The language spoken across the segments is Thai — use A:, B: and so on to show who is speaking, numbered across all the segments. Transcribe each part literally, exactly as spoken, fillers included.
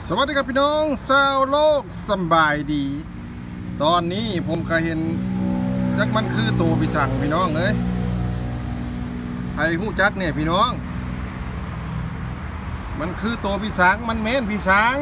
A: สวัสดีครับพี่น้องชาวโลกสบายดี ตอนนี้ผมก็เห็นจักมันคือตัวพี่สังพี่น้องเอ้ยไทยหู้จักเนี่ยพี่น้องมันคือตัวพี่สังมันเม้นพี่สัง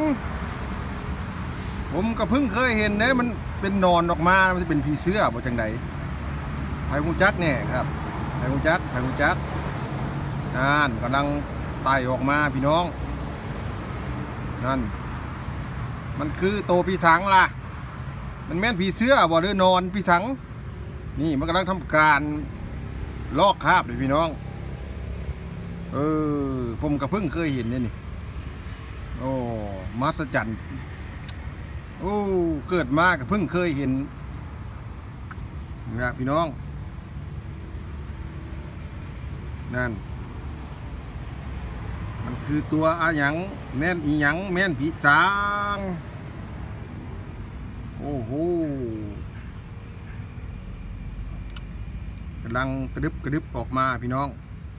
A: ผมก็เพิ่งเคยเห็นเนี่ยมันเป็นนอนออกมามันจะเป็นผีเสื้อบ่จังใดไทยหู้จักเนี่ยครับไทยหู้จักไทยหู้จักนั่นกำลังไต่ออกมาพี่น้องนั่นมันคือโตผีสังล่ะมันแม่นผีเสื้อบ่หรือนอนผีสังนี่มันกำลังทำการลอกคราบเลยพี่น้องเออผมก็เพิ่งเคยเห็นเนี่ยนี่โอ้มหัศจรรย์โอ้เกิดมาก็เพิ่งเคยเห็นนะพี่น้องนั่นมันคือตัวอะหยังแม่นอีหยังแม่นผีสางโอ้โหกำลังกระดึบกระดึบออกมาพี่น้อง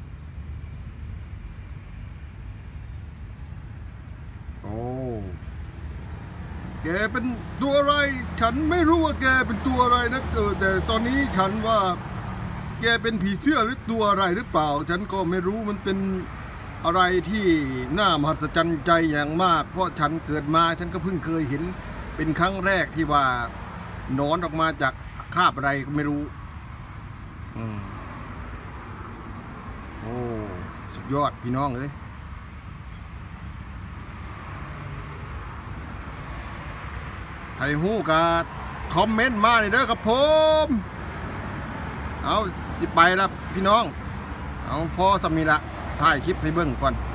A: โอ้แกเป็นตัวอะไรฉันไม่รู้ว่าแกเป็นตัวอะไรนะเออแต่ตอนนี้ฉันว่าแกเป็นผีเสื้อหรือตัวอะไรหรือเปล่าฉันก็ไม่รู้มันเป็นอะไรที่น่ามหัศจรรย์ใจอย่างมากเพราะฉันเกิดมาฉันก็เพิ่งเคยเห็นเป็นครั้งแรกที่ว่านอนออกมาจากคราบอะไรก็ไม่รู้อืมโอ้สุดยอดพี่น้องเลยใครฮู้ก็คอมเมนต์มาเลยเด้อครับผมเอาจิไปแล้วพี่น้องเอาพอสมีละถ่ายคลิปให้เบิ่งก่อน